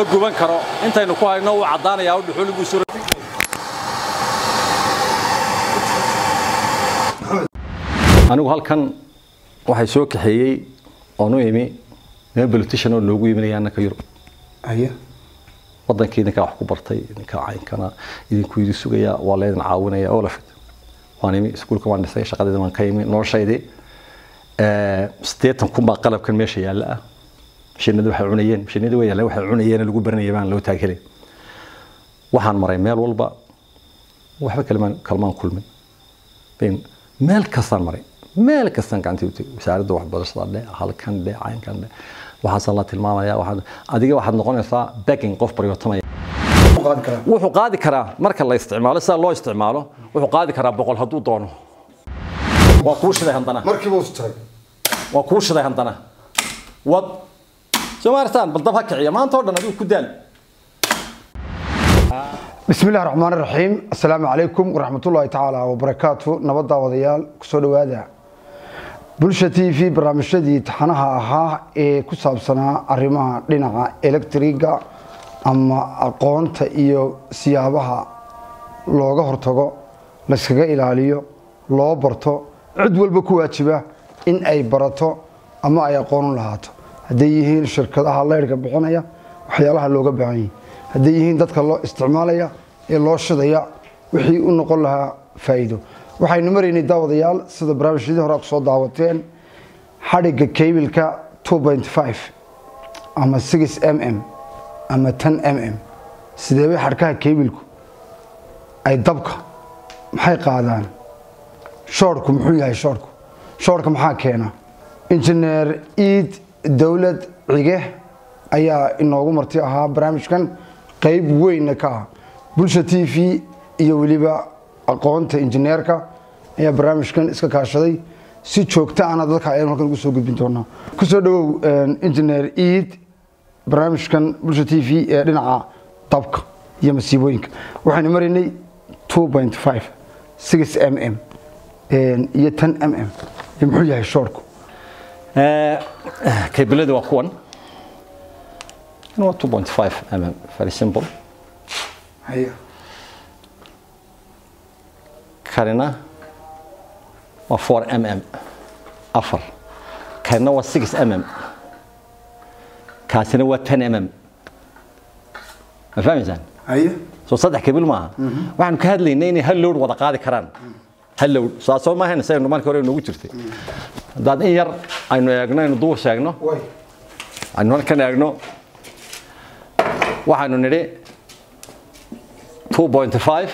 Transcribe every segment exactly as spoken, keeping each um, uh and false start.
guban karo intaynu ku hayno uu cadaanaya u dhuxuligu suro anigu halkan waxay soo kaxeeyay oo noo yimi meel politician oo loogu yiminaya annaka Yurub ayaa waddankeena ka wax ku bartay ninka caynkana idinku idin sugaya waa leedan caawinaya oo la fid waan imi iskuulka waan dhisay shaqadeeda waan ka imi noloshaydi ee sideetan kun baa qalabkan meesha yaala ah shinnidu waxay cunayeen shinnidu way yaala waxay cunayeen lagu baranayay baan loo taageeray waxaan maray meel walba waxba kalmaan kalmaan kulmin been meel kastaan maray meel kastaan gacantii u tagay wasaaradda waxbarashada halkan dhe caynkan dhe waxa la tilmaamaya waxa adiga waxaad noqonaysaa backing qof baryotamay wuxuu qaadi karaa marka la isticmaalo sida loo isticmaalo wuxuu qaadi karaa boqol haduu doono waa ku shiday handana markii uu taray waa ku shiday handana wad Soomaaliland bal dab ha kiciya maanta oo dhan adigu ku daal بسم الله الرحمن الرحيم السلام عليكم ورحمة الله تعالى وبركاته نبضة وضيال كسر وهذا بلشتي في برامج شديد حنها ها كسب سنة أرمها لنا إلكتريكا أما أقون تأيو سيابها لوجه هرتجا لسجى إلى لو برتو عدول بكوات شبه إن أي برتو أما أي قانون لهاتو هديه الشركة الله يركب بعناية وحيالها لوجه بعين هديهين dadka loo isticmaalaya ee loo shidaya wixii u noqon lahaa faa'iido waxaynu mareynay daawadayaal sida barnaamijyadii hore aad soo daawateen xadhiga cable-ka two point five ama six millimeter ama ten millimeter sidee bay xadhkaha cable-ku ay dabka maxay qaadaan shortku muxuu yahay shortku shortka maxaa keena engineer Eid dawlad cige ayaa inoogu marti ahaa barnaamijkan qayb weyn ka ah bulsha T V iyo waliba aqoonta injineerka ayaa barnaamijkan iska kaashaday si joogto ah dadka ay halkan ugu soo gudbin doonaa ku soo dhawow engineer Eid barnaamijkan bulsha T V ee dhinaca dabka iyo masiibooyinka waxaan marinay two point five six millimeter iyo ten millimeter muxuu yahay shortku ee kabilada waa kuwan no two point five millimeter very simple هيا كارنا و four millimeter أفر كارنا و six millimeter كاسنا و ten millimeter ما فاهم زين هيا سو صدق كبير معها وعن كهذا ليني هاللود وضع قاعد كران هاللود صار ما هنا سير نمان كوري نوجرتي داد إير إنه يجنا إنه دوش يجنا إنه كان يجنا waxaanu niri two point five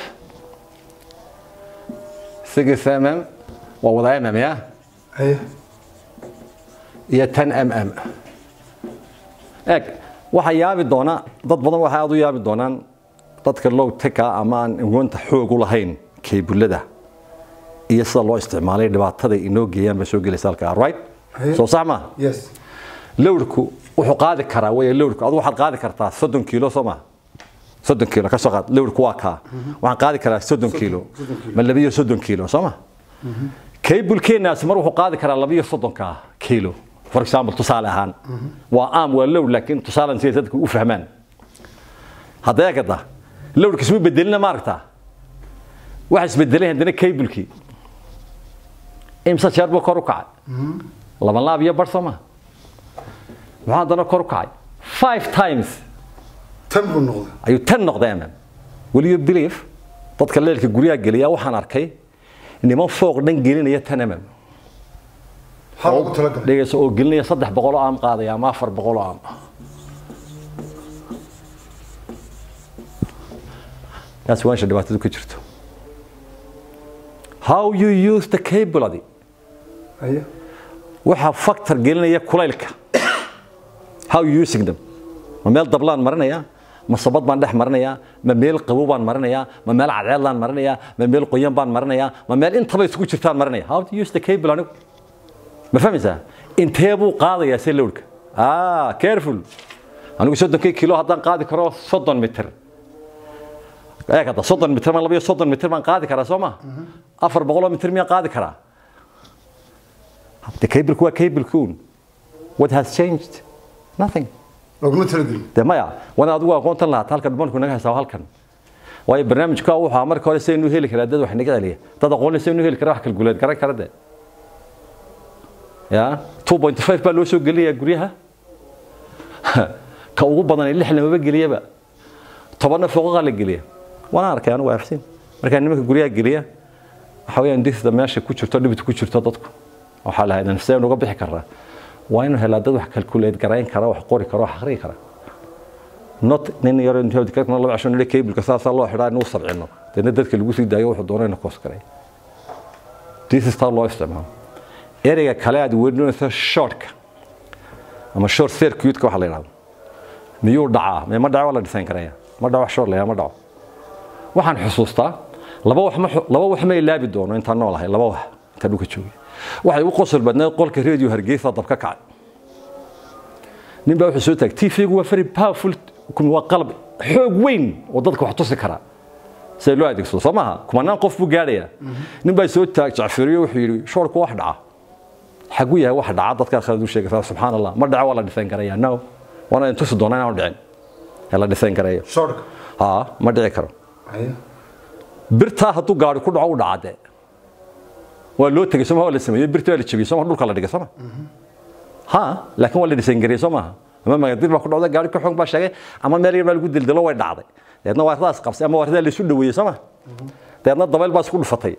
six millimeter waa wada mm ya ay iyo ten millimeter eeg waxa yaabi doona dad badan waxa aad u yaabi doonaan dadka low tech ama aan inta xoog u lahayn keebulada iyo sida loo isticmaalay dhibaatada inoo geeyaan ba soo gelaysa halka right soo saxma yes lowrku wuxuu qaadi karaa way lowrku adu waxaad qaadi kartaa soddon kiilo Soomaa soddon kiilo ka soo qaad lowrku waa ka waxaan qaadi karaa soddon kiilo ma laba iyo soddon kiilo Soomaa cable-keenaas mar wuxuu qaadi karaa laba iyo soddon ka kiilo for example tusaale ahaan waa aam waa lowr laakiin tusaale si dadku u fahmaan haddii kada lowrku isma bedelina ma aragtaa waxa isbedelay hadana cable-kii imsa jarbo kor u kacay laba laab iyo bar Soomaa waxaan dana kor u kacay five times ten buu noqday ayuu ten noqday will you believe dadka leelka guriga galiya waxaan arkay niman fooq dhan gelinaya ten millimeter hal ugu talagalay dhigayso oo gelinaya saddex boqol oo aam qaadaya ama afar boqol oo aam taas waan shadabaato ku jirto how you use the cable adi ayaa waxa factor gelinaya kulaylka how you using them ma meel dablaan marinaya ma sabad baan dhex marinaya ma meel qabow baan marinaya ma meel cadceed laan marinaya ma meel qoyan baan marinaya ma meel intaba isku jirtaan marinaya how to use the cable anigu ma fahmaysaa intee buu qaadaya si lowrka ah careful anigu soddon kiilo haddaan qaadi karo soddon mitir ee kada soddon mitir ma laba iyo soddon mitir baan qaadi karaa Soomaa afar boqol mitir miya qaadi karaa the cable waa cable kun what has changed nothing laguma talagelin de maya wana adigu aqoontan lahayd halkan dhumanku naga haysaa halkan way barnaamijka waxa marka hore saynu heli karaa dad wax naga celiya dad aqoon saynu heli karaa wax kala guleed garan kara de ya two point five baa loo soo geliyaa guryaha ka ugu badan lix lama geliyaba toban fooqa la geliya wana arkay anigu afsin marka nimanka guryaha geliya waxa weeyaan disda meesha ku jirto dhibta ku jirto dadku waxa la haydan nafseen uga bixi karaa waa inuu helaa dad wax kala guleed garan kara wax qori kara wax akhri kara not nin yar intuu dadka laba cashan ilaa cable ka saasa loo xiraa inuu sabcino dadna dadka lagu sii daayo wuxuu doonayna koos karay this is how loo isticmaalo ereyga kale aad weydinayso shortka ama short circuit ka waxa la yiraahdo miyuu dhacaa ma dhaca wala design karaya ma dhaca short la ma dhaco waxaan xusuustaa laba wax ma laba wax ma ilaabi doono inta noolahay laba wax inta dhulka joogay waxay u qosol badnaa qolka radio Hargeysa dabka kacay nin baa wuxuu soo taag T V-gu waa very powerful kuma waa qalab xoog weyn oo dadka wax tusi kara say loo adeegsado samaha kuma qof buu gaaraya nin baa soo taag Jacfariyo wuxuu yiri shorku wax dhaca xagu yahay wax dhaca dadka khalad u sheegay subhanallah ma dhaca wala design karaya no wana intu soo doonaa inaan dhicin hala design karaya shorka ha ma dhici karo birta haduu gaari ku dhaco u dhacade waa loo tagay Soomaaliya la sameeyay birta la jabiyay Soomaaliya dhulka la dhigay sama ha laakiin wala design gareey Soomaaliya ama ma dib ba ku dhacday gaari ka xog ba sheegay ama meel yar baa lagu dildilo way dhacday deedna waa raas qabsay ama warada la isu dhaweeyay sama deedna dabeel baa isku dhufatay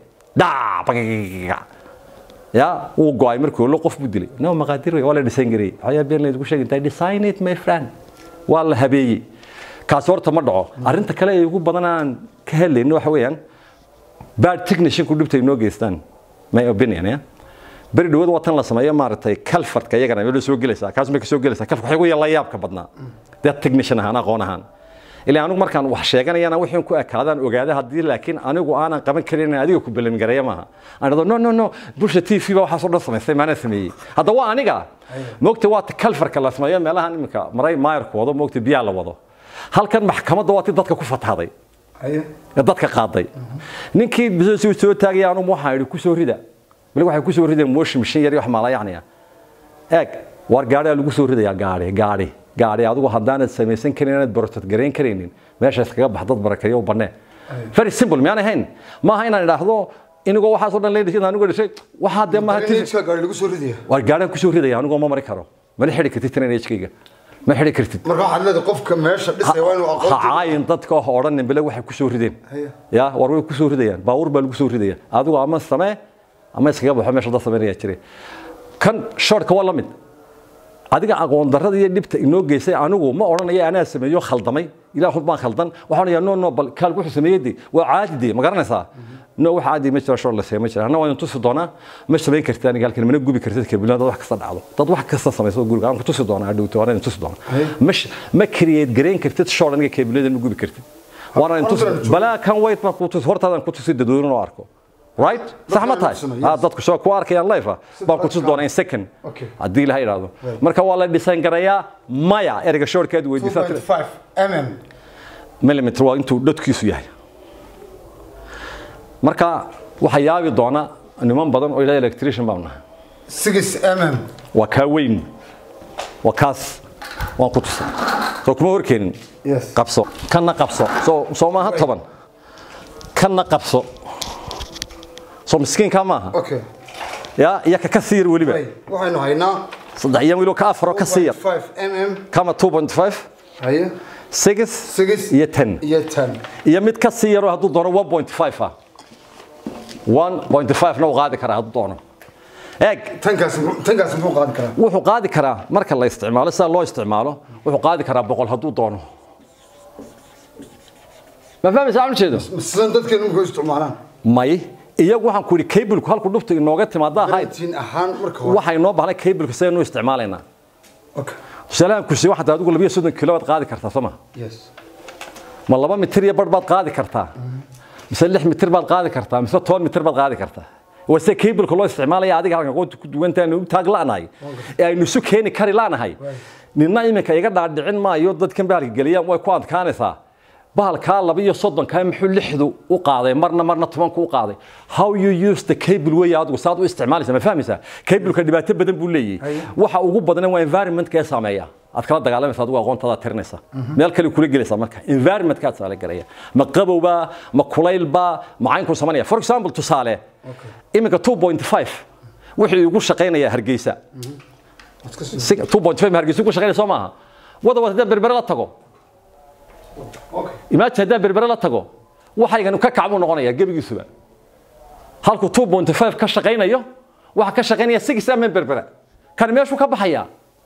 daa ya uu go'ay markuu loo qof budilay no maqaadir way wala design gareey ayaa been la isku sheegay design it my friend wala habeeyay kaas horta ma dhaco arinta kale ay ugu badanaan ka helayno waxa weeyaan bad technician ku dhibtay noo geystaan my opinion ya bari dhawaad watan la sameeyo maartay kalfartka iyagana meel soo gelaysa kaas ma ka soo gelaysa kalfarka waxa ugu yala yaabka badnaa dad technician ahaan aqoon ahaan ilaa anigu markaan wax sheeganayana wixii ku ekaadaan ogaada hadii laakiin anigu aanan qaban karin adiga ku bilan gareeyo maaha anado no no no bulsha T V ba waxa soo dhan sameeyay maana sameeyay hada waa aniga moogta waa kalfarka la sameeyo meelaha imika maray maayarku wado moogta biya la wado halkan maxkamadda waa dadka ku fatahday haye dadka qaaday ninkii bisoo soo taagay aanu waxa yiri ku soo rida bal waxay ku soo rideen moosh mishin yar wax maalayacniya eeg war gaari lagu soo ridaya gaari gaari gaari adigu hadaan sameeysan karin inaad bartad gareyn kareenin meesha iskaga baxdad barakayo u banee very simple ma ahayn ma ahayn inaan idhaahdo inagoo waxa soo dhan leeyahay anigu dhashay waxa de ma hatii gaari lagu soo ridaya war gaari ku soo ridaya anigu ma mari karo ma la xiri kartid train-kayga ma xiri kartid marka waxa leedahay qofka meesha dhisay waa inuu aqoon haayin dadka oo oran bile waxay ku soo rideen ya war way ku soo ridayaan baawur baa lagu soo ridaya adigu ama samee ama iskaga baxo meesha dad sameeyaa jiray kan shortka waa la mid adiga aqoon darrada iyo dhibta inoo geysay anigu ma oranayo anaa sameeyo khaldamay ilaahu baan khaldan waxaan yaa no no bal kaal wuxuu sameeyay waa caadi ma garanaysaa no waxa caadi ma jiro shor la sameeyay jira ana waan tusi doonaa ma sameyn kartaa aniga halkan mana gubi kartid kabilada wax kasta dhacdo dad wax kasta sameeyso guriga aan ku tusi doonaa dhawto waan tusi doonaa mash ma create gareyn kartid shor aniga kabilada ma gubi kartid waan tusi balaa kan wait ma ku tusi hortaadan ku tusi dadweynaha oo arko right صح ما tahay ah dadku soo ku arkayaan live baan ku tusi doonaa in second hadii la yiraahdo marka waa la design garaya maya erga shortkeed weydiisay two point five millimeter millimeter waa intuu dadkiisu yahay marka waxa yaabi doona niman badan oo ilaa electrician baan nahay six millimeter waa ka weyn waa kaas waan ku tusay soo kuma horkeenin qabso kana qabso soo soo ma ha toban kana qabso soo miskiin kama aha okay ya ya ka kasiir waliba waxaynu haynaa saddex yan wilo ka afro ka siir five millimeter kama two point five haye six iyo ten iyo ten iyo mid ka siiro haduu doono one point five ah one point five na qaadi kara haduu doono eeg tankaas tankaas muxuu qaadi karaa wuxuu qaadi karaa marka la isticmaalo sida loo isticmaalo wuxuu qaadi karaa boqol haduu doono ma fahmaysaa aan jeedo sidoo dadkeenu ku isticmaalaan may iyagu waxaan ku yiri cable ku halku dhufta inooga timaada ahayd tin ahaan marka hore waxay noo baahnay cable ku saynu isticmaaleyna okay salaam ku si waxa adigu laba iyo soddon kiilo baad qaadi kartaa sama yes ma laba mitir iyo bar baad qaadi kartaa mise lix mitir baad qaadi kartaa mise toban mitir baad qaadi kartaa wase cable ku loo isticmaalaya adiga halkan qoonta ku duwantaan u taag laanahay ee aynu isu keeni kari laanahay ninna iminka iga dhaadhicin maayo dadkan baalka galiyaan way ku adkaanaysaa bahalka laba iyo soddon ka muxuu lixdu u qaaday marna marna toban ku qaaday how you use the cable way adigu saad u isticmaalaysa ma fahmaysaa cable ka dhibaato badan buu leeyahay waxa ugu badan waa environment ka saameeya aad kala dagaalameysaa adigu aqoontada tirinaysa meel kale kula gelaysa marka environment ka saale galaya ma qabowba ma kulaylba macaan ku sameeyaa for example tusaale imika two point five wixii ugu shaqeynaya Hargeysa two point five Hargeysa ku shaqeynaya Soomaha wada wada berber la tago okay imagine hada berber la tago waxaygan ka kacbu noqonaya gabigiisuba halku two point five ka shaqeynayo waxa ka shaqeynaya six m berber kan meeshu ka baxaya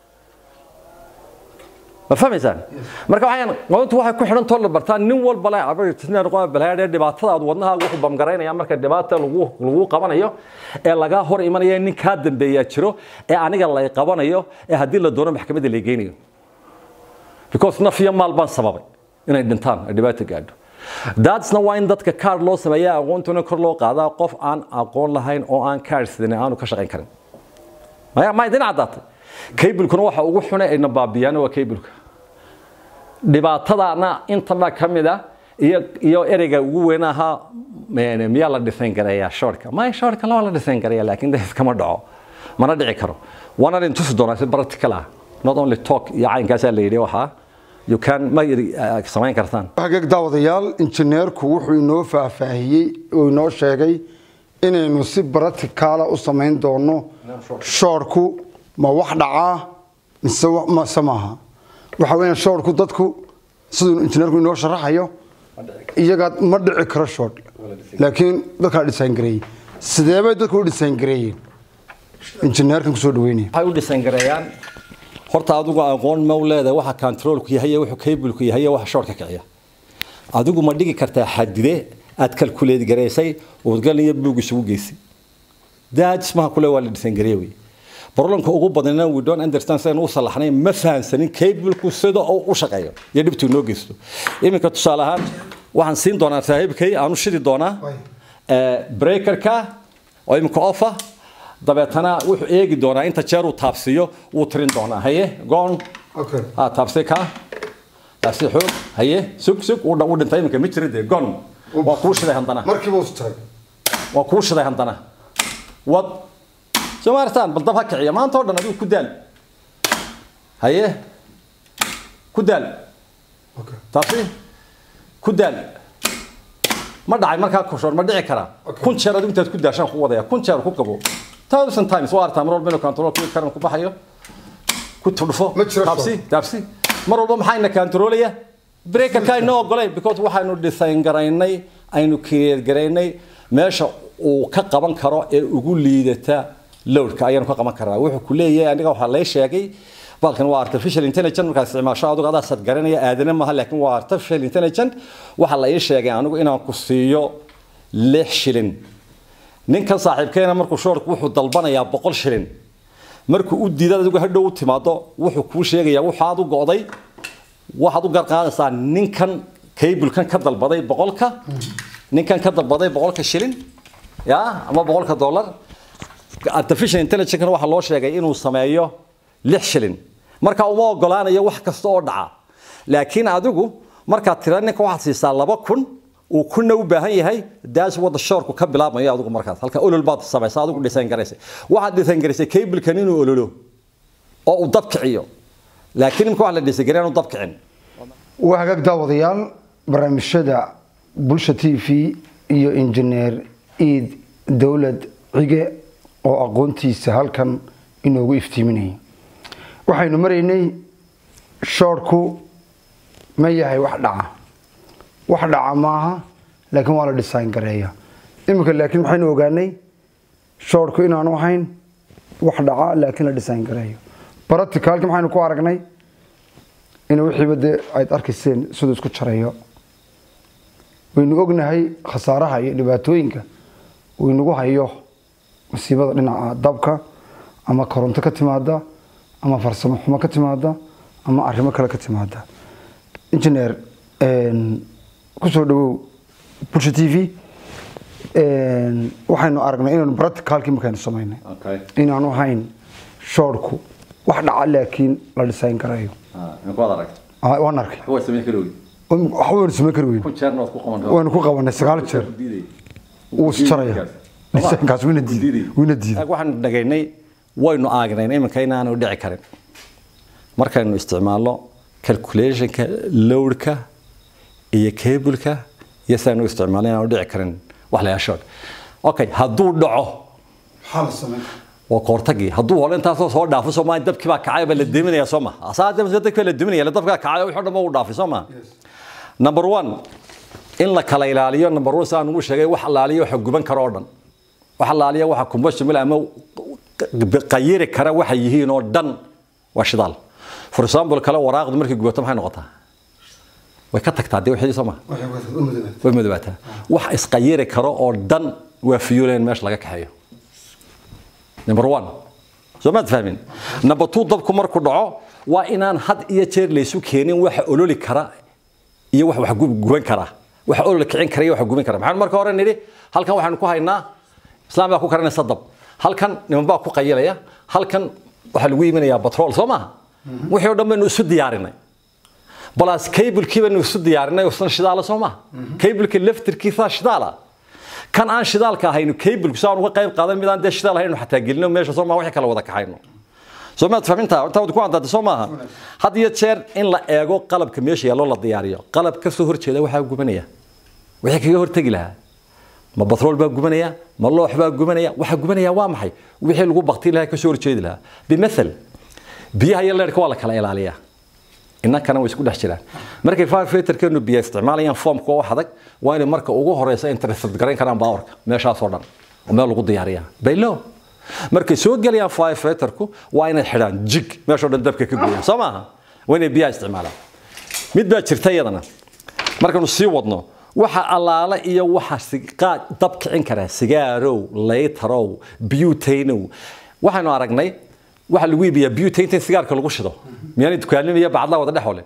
ma fahmaysan marka waxaan qoontu waxa ku xiran tool bartaan nin walba la abartina qoon balaadhe dhibaatada aad wadnaha wuxuu bamgareynaya marka dhibaato lagu lagu qabanayo ee laga hor imanaya nin ka dambeeya jiro ee aniga la qabanayo ee hadii la doono maxkamadda la geynayo because nafiya maal baan sababay inay dhintaan dhibaato gaadho that's no why dadka kaar loo sameeyaa aqoontuna kor loo qaadaa qof aan aqoon lahayn oo aan kaar sideen aanu ka shaqeyn karin ma ma idin cadaatay cable-kuna waxa ugu xunay ay nabaabiyaan waa cable-ka dhibaatadana inta ma kamida iyo iyo ereyga ugu weynaha miya la design gareeyaa shortka ma shortka la design gareeyaa laakiin dadka kama dhaco mana dhici karo wana intu doonaa si practical ah not only talk iyo caynkaas la yiri waxa you can ma samayn kartaan hagaag daawadayaal injineerku wuxuu inoo faahfaahiyay oo inoo sheegay inaynu si practical u samayn doono shortku ma wax dhaca mise ma samaha waxa weeyaan shortku dadku sidoo injineerku inoo sharaxayo iyaga ma dhici karo short laakiin dadka design gareeyay sidee bay dadku u design gareeyeen injineerkan ku soo dhaweynay waxay u design gareeyaan horta adigu aqoon ma u leedahay waxa control-ku yahay waxa cable-ku yahay waxa short ka kiciya adigu ma dhigi kartaa xadide aad calculate gareysay oo galniyo buug isugu geysay daad ma kule waa la design gareeyay problemka ugu badanna we don't understand say uu salaxnay ma fahansanin cable-ku sida oo u shaqeeyo iyo dhibtu noo geysto iminka tusaale ahaan waxaan siin doonaa saaxiibkay aanu shidi doonaa ee breaker-ka oo iminka offer dabeetana wuxuu eegi doonaa inta jeer uu taabsiyo uu tirin doonaa haye goon okay ah taabsi ka taabsi xoog haye sug sug uu dhaw dhintay iminka ma jiride goon waa ku shiday handana markii uu istay waa ku shiday handana wad Somartan bal dab ha kiciya maanta oo dhan adigu ku daal haye ku daal okay taasi ku daal ma dhacay marka ku shor ma dhici kara kun jeer adigu intaad ku daashan ku wadaya kun jeer ku qabo thousand times waa artaa mar walba inuu control ku karan ku baxayo ku tudfo taasi taasi mar walba maxayna controlaya breaker ka inoo ogolay because waxaanu design garaynay aynu create garaynay meesha uu ka qaban karo ee ugu liidata loadka ayaan ka qaban karaa wuxuu ku leeyahay aniga waxa la sheegay balkan waa artificial intelligence marka isticmaasho adigu aad sad garanaya aadana ma laakiin waa artificial intelligence waxa la sheegay anigu inaan ku siiyo lix shilin ninka saaxiibkeena markuu shortku wuxuu dalbanayaa boqol shilin markuu u diiday adigu hadhow u timaado wuxuu ku sheegayaa waxa aad u go'day waxaad u garqaadaysaa ninkan cable-kan ka dalbaday boqolka ninkan ka dalbaday boqolka shilin ya ama boqolka dollar artificial intelligence waxa loo sheegay inuu sameeyo lix shilin marka uma ogolaanayo wax kasta oo dhaca laakiin adigu marka tiranka waxa siisaa laba kun uu kuna u baahan yahay daas wada shortku ka bilaabmayo adigu markaas halka olol baad sameeyay adigu design gareysay waxa design gareysay cable-kan inuu ololo oo uu dab kiciyo laakiin imka waxa la design gareeyay inuu dab kicin waa hagaag daawadayaal barnaamijyada bulsha T V iyo engineer Eid Dawlad Cige oo aqoontiisa halkan inoogu iftiiminay waxaynu maraynay shortku ma yahay wax dhaca wax dhaca maaha laakiin waa la design gareeyaa imika laakiin waxaynu ogaanay shortku inaanu ahayn wax dhaca laakiin la design gareeyo practicalka maxaynu ku aragnay in wixii bade ay arkayseen sidoo isku jareeyo waynu ognahay khasaaraha iyo dhibaatooyinka uu inagu hayo masiibada dhinaca dabka ama koronto ka timaada ama farsamo xumo ka timaada ama arrimo kale ka timaada engineer een ku soo dhawow bulsha T V een waxaynu aragnay inaan practicalki markaan sameeynay okay inaanu ahayn shortku wax dhaca laakiin la design gareeyo ah in ku arag ah waan arkay waa sameey karo waxaan isma karweyn kun jeer nood ku qaban waan ku qabanay sagaal jeer uu isjaraya kaas wina diiday wina diiday waxaan dhagaynay waynu aagnay iminka inaan u dhici karin markaynu isticmaalno calculation-ka load-ka iyo cable-ka iyo saynu isticmaalno inaan u dhici karin wax la yaasho okay hadduu dhaco xal sameey waa koortagi hadduu hore intaas soo dhaafo Soomaaliya dabkii baa kacay baa la deeminaya Sooma asaad dabkii la deeminaya dabka kacay wuxuu dhamo u dhaafay Sooma number one in la kala ilaaliyo number one saan ugu sheegay wax ilaaliyo wax guban karo oo dhan wax ilaaliyo waxa combustion ama qayri kara waxa yihiin oo dhan waa shidaal for example kala waraaqdu markii gubato maxay noqotaa way ka tagtaa dii wixii Sooma way madabata wax isqayri karo oo dhan waa fueleen meesh laga kaxeeyo number one so ma fahmin number two dabku markuu dhaco waa inaan had iyo jeer leesu keenin waxa ololi kara iyo wax wax guban kara wax ololi kicin kara iyo wax guban kara maxaan marka hore niri halkan waxaan ku haynaa islaam baa ku karanaysa dab halkan niman baa ku qayilaya halkan waxa lagu iibinayaa petrol Sooma wixii oo dhan baynu isu diyaarinay balas cable-kii baynu isu diyaarinay oo san shidaal Sooma cable-kii laftirkiisa shidaala kan aan shidaalka ahayno cable-ku saan uga qayb qaadan midaan de shidaal ahayno xataa gelino meesha Sooma wixii kala wada kaxayno Sooma fahminta inta wad ku andaad Sooma had iyo jeer in la eego qalabka meesha yaalo la diyaariyo qalab ka soo horjeeda waxa gubanaya wixii kaga hortagi lahaa ma petrol baa gubanaya ma loox baa gubanaya waxa gubanaya waa maxay wixii lagu baqti lahaa ka soo horjeedi lahaa bimathal biyaha iyo leerka waa la kala ilaaliyaa innakana way isku dhex jiraan markay firefighter-keenu biyo isticmaalayaan foomka oo adag waa inay marka ugu horeysa interest garan karaan powerka meeshaas oo dhan oo meel lagu diyaariyaa baylo markay soo galayaan firefighter-ku waa inay xidhaan jig meesha oo dhan dabka ka gooyaan Sooma waa inay biyaha isticmaalaan mid baa jirta iyadana markaanu sii wadno waxa alaala iyo waxa siqaad dab kicin kara sigaarow laytarow butane waxaanu aragnay waxa lagu iibiyaa butane sigaarka lagu shido miyaan dukaanimaya bacda wada dhaxole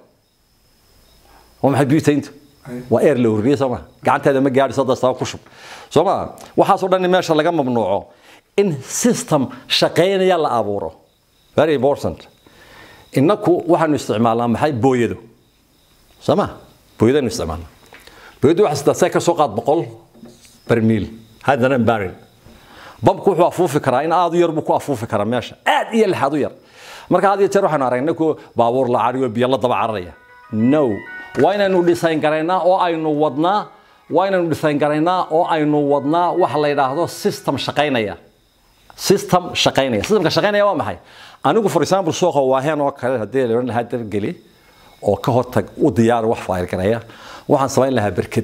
oo maxay butane waa air la horiyo Sooma gacanteeda ma gaadhiso dadka ku shub Sooma waxa soo dhan meesha laga mamnuuco in system shaqeynaya la abuuro very important inaku waxaanu isticmaalnaa maxay booyado Sooma booyadanu isticmaalnaa booyadu waxa sidoo ka soo qaad boqol barmiil hadana barrel bamku wuxuu afuufi karaa in aad u yar buu ku afuufi karaa meesha aad iyo laxad u yar marka aad iyo jeer waxaan aragnay ku baabuur la cariyo biyo la daba cararaya no waa inaynu design garaynaa oo aynu wadnaa waa inaynu design garaynaa oo aynu wadnaa wax la yiraahdo system shaqeynaya system shaqeynaya systemka shaqeynaya waa maxay anigu for example suuqa waahan oo kale hadii la oran lahaa geli oo ka hortag u diyaar wax fayr garaya waxaan sameyn lahaa barkad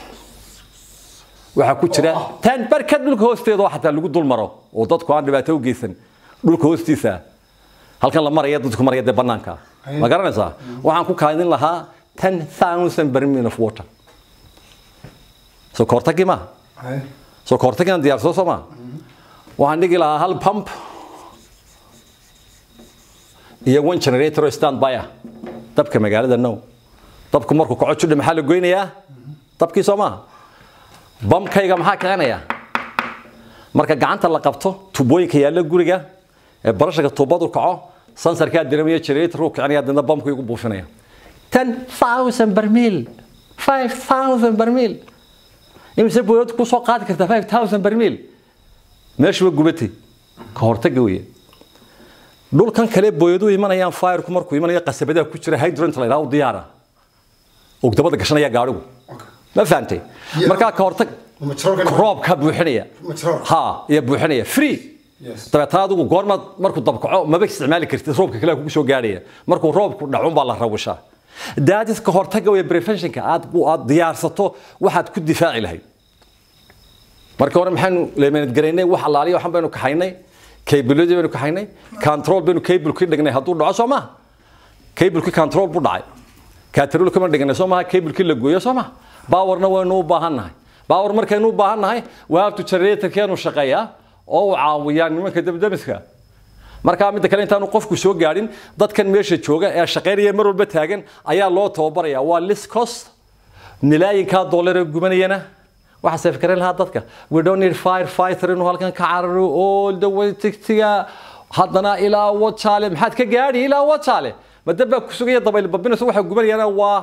waxa ku jira tan barkad dhulka hoosteeda waxa taa lagu dul maro oo dadku aan dhibaato u geysan dhulka hoostiisa halkan la marayo dadku maraya banaanka ma garanaysaa waxaan ku kaadin lahaa ten thousand barrel of water so kortagi ma so kortagi aan diyaar soo Sooma waxaan dhigi lahaa hal pump iyo one generator stand by dabka magaalada no dabku markuu kaco jidh maxaa la goynayaa dabkii Sooma bamkayga maxaa kicinaya marka gacanta la qabto tubooyinka yaala guriga ee barashada tubadu kaco sensorka diramaya generator uu kicinaya dadna bamku igu buufinaya ten thousand barmiil five thousand barmiil imse booyad ku soo qaadi kartaa five thousand barmiil meesha waa gubatay ka hortaga weeye dhulkan kale booyadu imanayaan fire ku markuu imanayo qasabada ku jira hydrant la yiraahdo diyaara oo dabada gashanaya gaarigu ma fahamtay marka ka hortag roobka buuxinaya ha iyo buuxinaya free tabataadu goorma markuu dabkaco ma ba isticmaali kartid roobka kale ku soo gaaraya markuu roobku dhaco baa la rawshaa daadis ka hortaga way prevention-ka aad aad diyaarsato waxaad ku difaaci lahayd marka hore maxaanu leeyahay gareynay wax alaaliyo waxaan baynu ka haynay cable-yada baynu ka haynay control baynu cable-ki dhignay hadduu dhaco Sooma cable-ki control buu dhacay katarul kuma dhignay Sooma cable-ki la gooyo Sooma power-na waynu u baahanahay power markaynu u baahanahay waa to generator-keenu shaqeeyaa oo caawiyaan nimanka dabdamiska marka mid kale intaanu qofku soo gaarin dadkan meesha jooga ee shaqeynaya mar walba taagan ayaa loo tababaraya waa less cost nilaayinka dollar gubanayana waxa saf karin lahaa dadka we don't need firefighter inuu halkan ka cararo all the way tigtiga haddana ilaa wajale maxaad ka gaari ilaa wajale madaba ku sugaya dabayl babinayso waxa gubanayana waa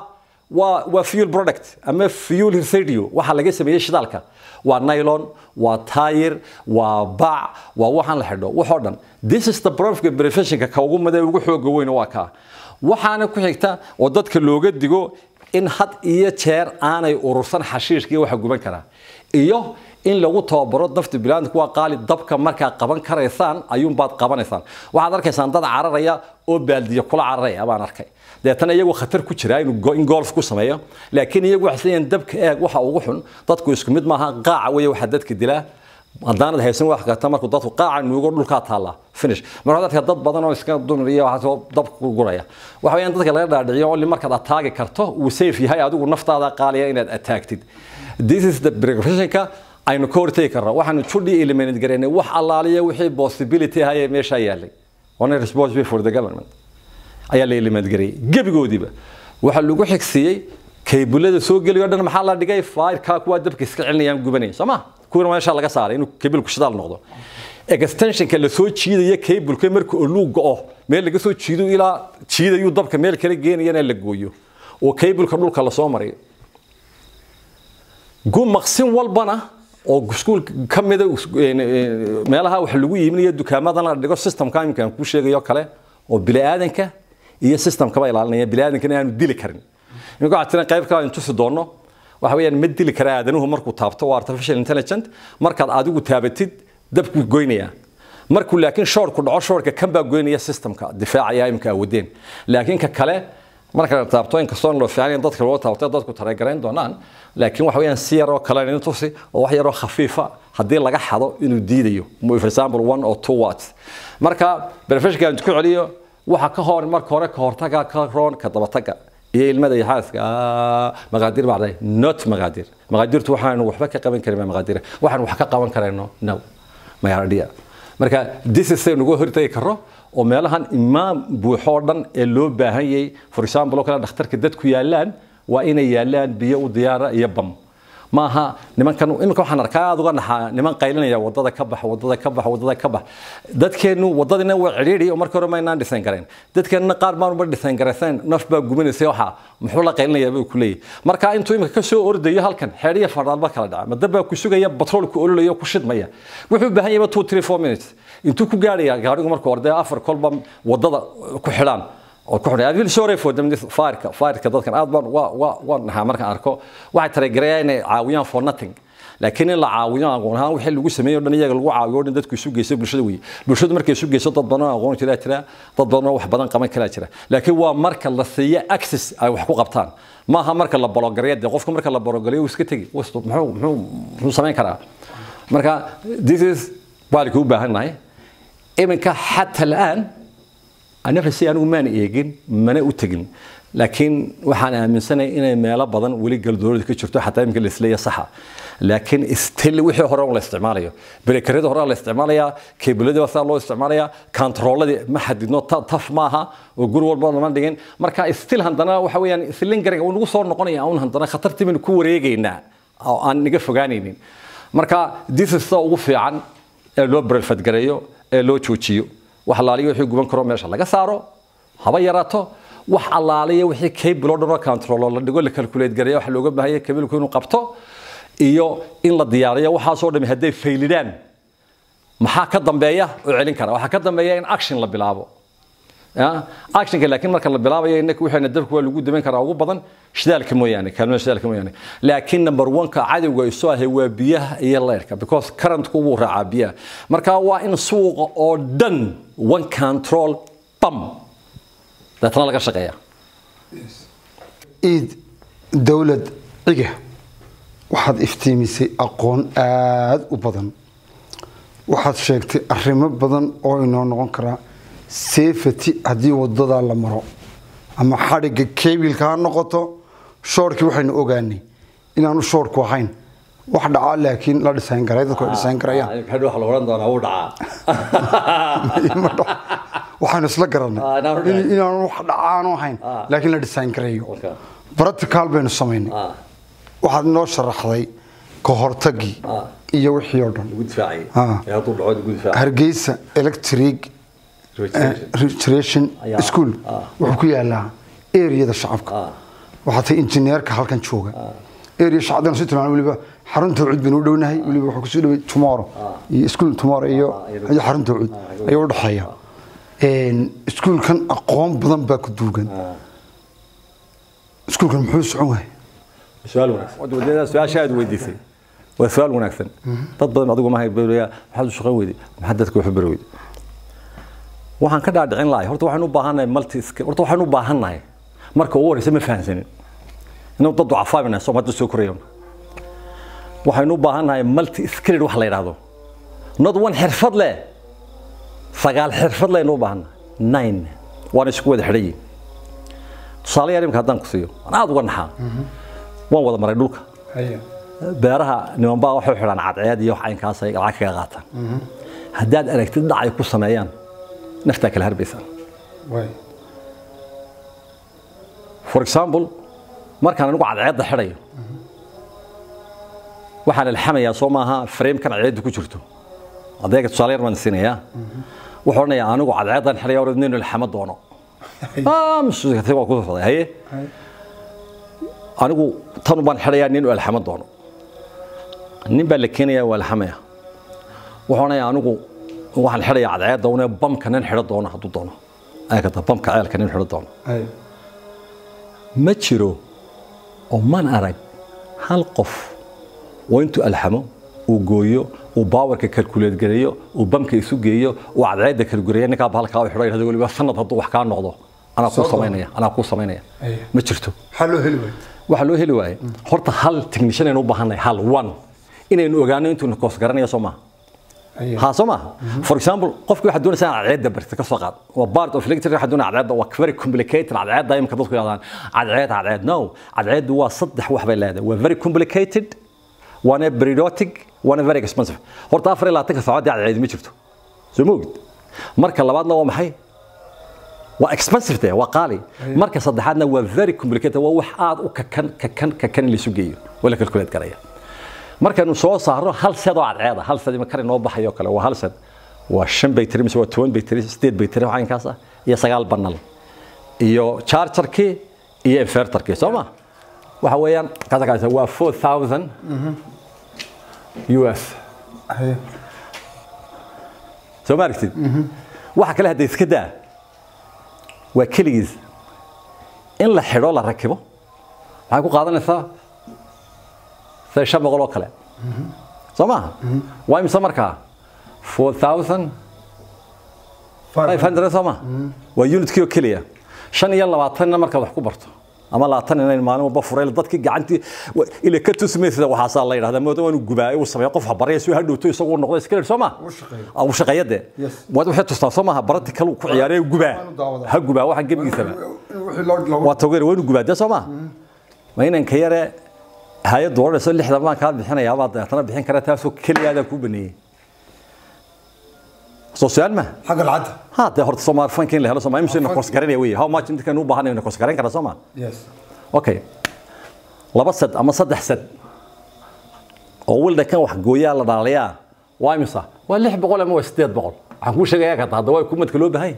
waa waa fuel product ama fuel residue waxa laga sameeyay shidaalka waa nylon waa tire waa bac waa waxaan la xidho waxoo dhan this is the profit beneficial ka ugu maday ugu xoog weyn waa ka waxaana ku xigta oo dadka looga digo in had iyo jeer aanay urursan xashiishkii waxa guban kara iyo in lagu tababaro dafta bilaanka waa qaali dabka marka qaban kareysaan ayuun baad qabanaysaan waxaad arkaysaan dad cararaya oo baaldiya kula cararaya baan arkay deetana iyagu khatar ku jira in golf ku sameeyo laakiin iyagu waxay leeyihiin dabka eeg waxa ugu xun dadku isku mid maaha qaaca way waxa dadka dilaa haddaanad haysan wax ka markuu dadku qaaca nuugo dhulka taala finish marka dadka dad badan oo iska dumriya waxa soo dabka ku guraya waxa weeyaan dadka laga dhaadhiciyo oo markaad ataagi karto uu safe yahay adigu naftaada qaaliya inaad attacked this is the prevention aynu ka hortagi karnaa waxaanu judhi eliminate gareynay wax allaaliya wixii possibility ahay meesha yaalay one responsible for the government ayaa la eliminate gareeyay gabigoodiba waxa lagu xigsiiyay keebulada soo geliyo dhan maxaa la dhigay fire ka kuwa dabka iska celinayaan gubanay sama kuwa meesha laga saaray inuu keebulku shidaal noqdo extension ka la soo jiidayo keebulka markuu uu go'o meel laga soo jiido ilaa jiidayo dabka meel kale geenayana la gooyo oo keebulka dhulka la soo maray gum maqsin walbana oo iskuul kamida meelaha wax lagu yiiminayo dukaamada la dhigo systemka imkaan ku sheegayo kale oo bilaadanka iyo systemka ba ilaalinaya bilaadanka aanu dili karin inuu gacan qayb ka intu si doono waxa weeyaan ma dili kara aadanuhu markuu taabto waa artificial intelligence markaad adigu taabatid dabku goynaya markuu laakiin shortku dhaco shortka kan baa goynaya systemka difaacaya imka wadeen laakiin ka kale marka la taabto in kastoon loo fiican dadka loo taabto dadku tareegareyn doonaan laakiin waxa weeyaan si yar oo kale in tusi oo wax yar oo khafiifa hadii laga xado inuu diidayo for example one or two watts marka beneficial ku celiyo waxa ka hor marka hore ka hortaga ka roon ka daba taga iyo ilmada yaxaaska maqaadir bacday not maqaadir maqaadirtu waxaan waxba ka qaban karin maqaadir waxaan wax ka qaban karayno no ma yaradhiya marka this is saying ugu hortay karo oo meelahan imaam buuxo dhan ee loo baahan yahay for example kala dhakhtarka dadku yaalaan waa inay yaalaan biyo u diyaara iyo bam maaha nimankan imika waxaan arkaa aad uga naxaa niman qaylinaya wadada ka bax wadada ka bax wadada ka bax dadkeenu wadadina waa ciriiri oo marka hore ma inaan dhisan gareyn dadkeena qaar baan u dhisan garaysan naf baa guminaysa waxa muxuu la qaylinaya buu ku leeyahay marka intuu imika ka soo ordayo halkan xeeriya fadalba kala dhaca madaba ku sugaya batroolku ololayo ku shidmaya wuxuu baahan yahay two three four minutes intuu ku gaaraya gaarigu marka orday afar kolba wadada ku xidhaan oo ku xidhay adil sorry for them fire fire ka dadkan aad baan waa waa waa naha marka arko waxa tare gareeyay caawiyaan for nothing laakiin in la caawiyo aqoon ahaan wixii lagu sameeyo dhan iyaga lagu caawiyo dhan dadku isu geeyso bulshada weey bulshadu markay isu geeyso dad badan aqoon jira jira dad badan wax badan qaban kala jira laakiin waa marka la siiyo access ay wax ku qabtaan maaha marka la blogareeyo qofku marka la blogareeyo iska tagi wasto muxuu muxuu muxuu sameyn karaa marka this is baalku u baahanahay iminka hatta الآن أنا في السيارة ما نيجين ما نأتجن لكن وحنا من سنة إن ما لا بدن ولي قال دور ذيك شفتوا حتى يمكن الإسلية صحة لكن استيل وحي هراء الاستعمالية بريكريد هراء الاستعمالية كيبلده وصار له استعمالية كنترول ما حد نوت طف معها وجرو البرد ما دين مركا استيل هندنا وحويا استيلين قريب ونوصل نقنية أو هندنا خطرت من كوريجينا أو أن نقف جانين مركا ديس الصوف عن لو بريفت قريو لو تشوتشيو وحلاليه وحي قبان كرو ميشا لغا سارو هبا يراتو وحلاليه وحي كيبلو دنو كنترول لا دغو لكالكوليت غريا waxa looga baahay kebilku inuu qabto iyo in la diyaariyo waxa soo dhami haday faylidaan maxaa ka dambeeya oo celin kara waxa ka dambeeya in action la bilaabo ya action ka laakiin marka la bilaabayo inaka waxayna dabku waa lagu daban karaa ugu badan shidaalka mooyaane kalma shidaalka mooyaane laakiin number one ka cadawga ay soo ahay waa biyaha iyo leerka because current ku uu raaca biyaha marka waa in suuqa oo dhan one control bam dadna laga shaqeeya id dawlad ciga waxaad iftiimisay aqoon aad u badan waxaad sheegtay arrimo badan oo inoo noqon kara safety hadii wadada la maro ama xariga keebilka ha noqoto shortki waxaynu ogaanay inaanu shortku ahayn wax dhaca laakiin la design garay dadku design garayaan waxa wax la oran doonaa uu dhaca waxaan isla garanay inaanu wax dhacaano ahayn laakiin la design garayo practical baynu sameynay waxaad noo sharaxday ka hortagi iyo wixii oo dhan gudfaacay ee haduu dhaco gudfaacay Hargeysa electric registration school wuxuu ku yaalaa area da shacabka waxaad injineerka halkan jooga area shacdan si tilmaan waliba xarunta cud binu dhownahay waliba waxa ku soo dhaway tomorrow iyo school tomorrow iyo xarunta cud ayaa u dhaxaya een iskuulkan aqoon badan baa ku duugan iskuulkan muxuu socon yahay su'aal wanaagsan wadada su'aashaad weydiisay waa su'aal wanaagsan dad badan adigu ma haybeeyaa maxaad u shaqo weydi maxaad dadku wax barweyd waxaan ka dhaadhicin lahay horta waxaan u baahanahay multi skill horta waxaan u baahanahay marka uu waraysa ma fahansanin inuu dad ducafaabina soo mad soo koreeyo waxaan u baahanahay multi skill wax la yiraahdo not one xirfad leh sagaal xirfad leh inuu baahanahay nine waan isku wada xidhay tusaale yar imka haddaan ku siiyo aad uga naxaa waan wada maray dhulka beeraha niman baa waxay xidhaan cadceed iyo wax aynkaas ay lacag kaga qaataan haddaad aragtid dhacay ku sameeyaan nafta kala harbaysan way for example markaan anigu cadceedda xidhayo waxaan ilxamayaa soo maaha frame kan cadceedda ku jirto adeega tusaale yar baan siinayaa wuxuu oranayaa anigu cadceeddan xidhayo oo inuu ilxamo doono ah masuuliga tii waa ku soo haye anigu tan baan xidhayaa inuu ilxamo doono nin baa la keenayaa waa ilxamaya wuxuu oranayaa anigu waxaan xidhayaa cadceedda oo bamka nin xidho doono hadduu doono ayaka bamka ceelka nin xidho doono ma jiro oo man arag hal qof oo intuu alxamo uu gooyo uu baawarka calculate gareeyo uu bamka isu geeyo uu cadceedda calculate ninka bahalka uu xidho yiraahdo waliba sanad hadduu wax ka noqdo ana ku sameynaya ana ku sameynaya ma jirto hal loo heli waay waxa loo heli waay horta hal technician inuu baahanay hal one inaynu ogaano intuu koos garanayo Soomaa ها سما for example قفك واحد دون سنة عدد برت كسقط وبارت of electric واحد دون عدد و very complicated عدد دايم كذا كذا عدد عدد no عدد هو صدح واحد بين هذا و very complicated وانا periodic وانا very expensive هرت أفر لا تكسر عدد عدد ما شفته زموجد مركز لبعضنا ومحي و expensive ده وقالي مركز صدحنا و very complicated وواحد وككن ككن ككن اللي سوقيه ولا كالكولات كريه markaanu soo saaro hal sad oo cadceed hal sad ma kare noo baxayo kale waa hal sad waa shan baytari mise waa toban baytari sideed baytari waxaan kaasa iyo sagaal banal iyo chargerkii iyo inverterkii Soomaa waxa weeyaan kaasa kaasa waa four thousand U S Soomaa aragtid waxa kale hadda iska daa waa kaligiis in la xidho la rakibo waxay ku qaadanaysaa شاب غلو كله سماه وايم سمركا four thousand five hundred سماه ويونت كيو كليا شن يلا واتنا مركا wax ku barto ama laatan inay maalin walba fureel dadkii gacanti ila ka tusmeeyay waxa saa la yiraahdo moodo inuu gubaayo uu sameeyo qof habaraya soo hadhowto isagoo noqdo iska Soomaa oo shaqayade wad waxa tustaa Soomaa barati kale ku ciyaaray gubaa ha gubaa waxa gabigiisa waa togeer weyn gubaa Soomaa ma inaan ka yare هاي الدور رسول لحظة ما كان بحنا يا بعض أنا بحين كرتها سو كل هذا كوبني سوسيال ما حق العادة ها ده هرت سمار فين كين له سمار يمشي نقص كريني ويا هاو ما كنت كانوا بحنا نقص كرين كذا سمار يس أوكي لا بس صد أما صد حسد أول ده كان واحد جويا الله ضاليا واي مصا واللي يحب بقول ما استيد بقول عقول شيء جاك هذا واي كومت كلوب هاي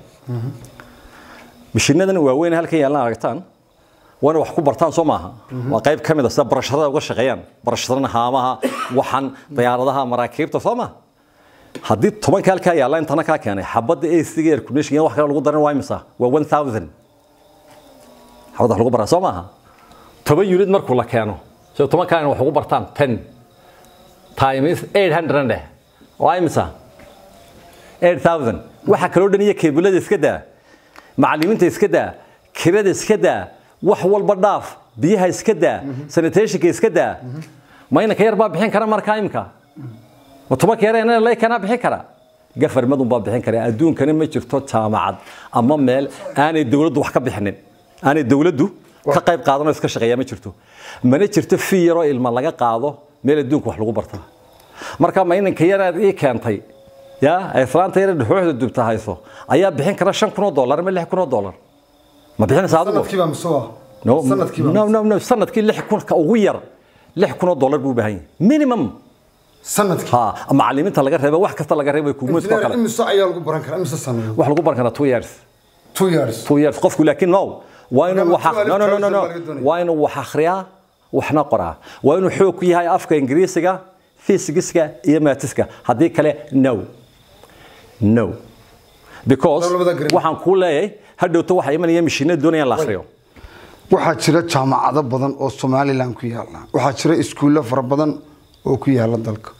مش إننا وين هالكي يلا عرفتان وانا wax ku bartaan Soomaha waa qayb kamid ah barashada uga shaqeeyaan barashadana haamaha waxan diyaaradaha maraakiibta Soomaha hadii toban kaalka yaala intana ka keenay xabada A C air conditioning wax kale lagu daran waa imisa waa one thousand xabada lagu baraa Soomaha toban unit markuu la keeno soo toban kaan wax ugu bartaan ten times eight hundred waa imisa eight thousand waxa kale oo dhaniya keebulada iska daa macallimiinta iska daa kirada iska daa wax walba dhaaf biyaha iska daa sanitation iska daa ma ina ka yar baa bixin kara markaa imka ma toban ka yareen la kana bixin kara gafar madun baa bixin kara adduunkana ma jirto jaamacad ama meel aanay dawladdu wax ka bixinin aanay dawladdu ka qayb qaadanayso iska shaqeeya ma jirto mana jirto fiiro ilma laga qaado meel adduunka wax lagu barto marka ma ina ka yar ay keentay ya ay islaanta yar dhuuxda dubta hayso ayaa bixin kara shan kun oo dollar ama lix kun oo dollar ما بيحنا ساعدوا سنة كيف مسوا نو نو نو نو سنة كي لح كون كأوير لح كون دولار بو بهاي مينيمم سنة كي ها معلمين تلاقي رهيبة واحد كسر تلاقي رهيبة يكون مسوا كلا إمس ساعة يلقوا برانك إمس سنة واحد يلقوا برانك two years two years two years قف لكن نو وين وح no no no no no وين وحخريا وحنا قرأ وين حوك يهاي أفكار إنجليزية فيزيكسكا إيماتسكا هذيك كله no no because waxaan ku leeyahay hadhowto waxa iman yimishina doonayaan la akhriyo waxaa jira jaamacado badan oo Soomaaliland ku yaala waxaa jira iskuulo fara badan oo ku yaala dalka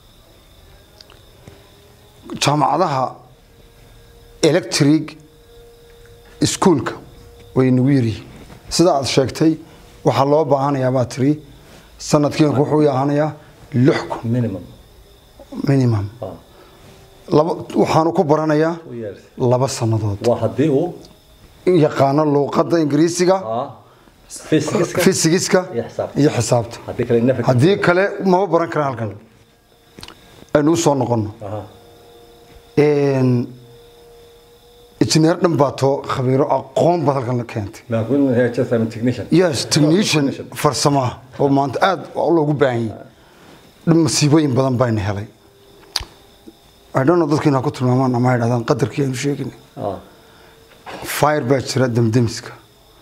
jaamacadaha electric iskuulka way nagu yiri sida aad sheegtay waxa loo baahanayaa battery sanadkii wuxuu yaahanayaa lix minimum minimum laba waxaan ku baranayaa laba sanadood waa hadii uu yaqaan luqadda Ingiriisiga fiisigiska iyo xisaabta hadii kale ma baran karaan halkan aynu soo noqono een engineer dhanbaato khabiiro aqoon badan halkan la keentay laakiin heer just technician yes technician farsamo oo maanta aad loogu baahan yahay masiibooyin badan baan helay I don't know dadkina ku tilmaamaan ama ay dhahdaan qadarkii aynu sheegin fire baa jira damdamiska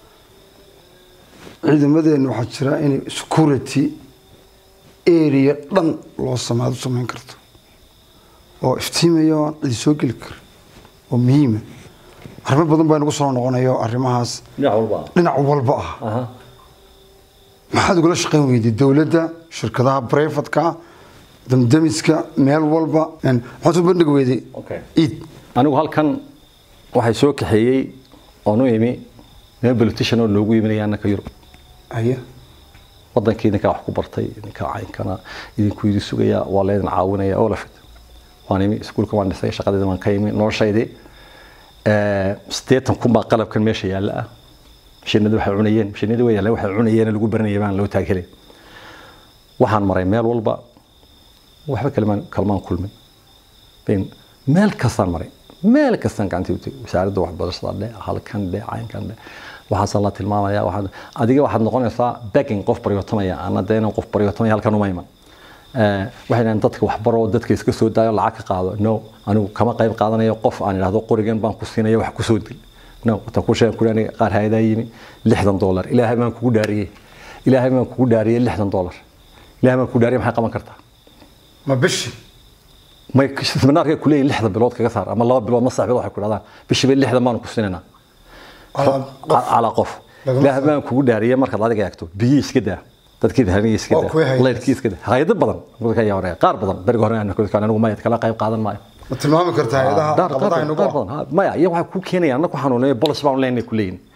ciidamadeena waxaa jira in security area dhan loo sameeyo sameyn karto oo iftiimayo cid soo gali kar oo muhiim ah arrimo badan baa nagu soo noqonayo arrimahaas dhinac walba dhinac walba ah maxaad uga shaqeyn weyday dawladda shirkadaha private-ka damdamiska meel walba aan waxaan u bandhig weyday okay id anigu halkan waxay soo kaxeeyay oo noo yimi meel politician oo loogu yiminaya annaka Yurub aya wadankeena ka wax ku bartay ninka caynkana idinku yiri sugaya waa leedan caawinaya oo la fid waan imi iskuulka waan dhisay shaqadeeda waan ka yimi noloshaydi ee sideetan kun baa qalabkan meesha yaala ah shinnidu waxay cunayeen shinnidu way yaala waxay cunayeen lagu baranayay baan loo taageeray waxaan maray meel walba waxba kalmaan kalmaan kulmay been meel kastaan maray meel kastaan gacantii u tagay wasaaradda waxbarashada dhe halkan dhe caynkan dhe waxaan la tilmaamayaa waxaan adiga waxaad noqonaysaa backing qof baryotamaya ana deena qof baryotamaya halkan uma iman ee waxaan dadka wax baro dadka iska soo daayo lacag ka qaado no anigu kama qayb qaadanayo qof aan iraahdo qorigan baan ku siinayo wax ku soo dil no ta ku sheeg kurani qaar hayda yimi lixdan dollar ilaahay baan kugu dhaariyay ilaahay baan kugu dhaariyay lixdan dollar ilaahay baan kugu dhaariyay maxay qaban kartaa ma bishi ما يكشف منارك كلية لحظة بلوت كثر أما الله بلوت ما صعب واحد كل هذا بيش بين لحظة ما نقصنا على قف لا ما نقول دارية مركز هذا يكتب بيس كده تذكير هنيس كده الله يركيز كده هاي ضد بدن بقول كيا ورا قار بدن برجع أنا كل كان أنا ما يتكلم قايم قادم معي تمام كرتها هذا قبضة إنه ما يا واحد كو كيني أنا كو حنوني بولس باون لين كلين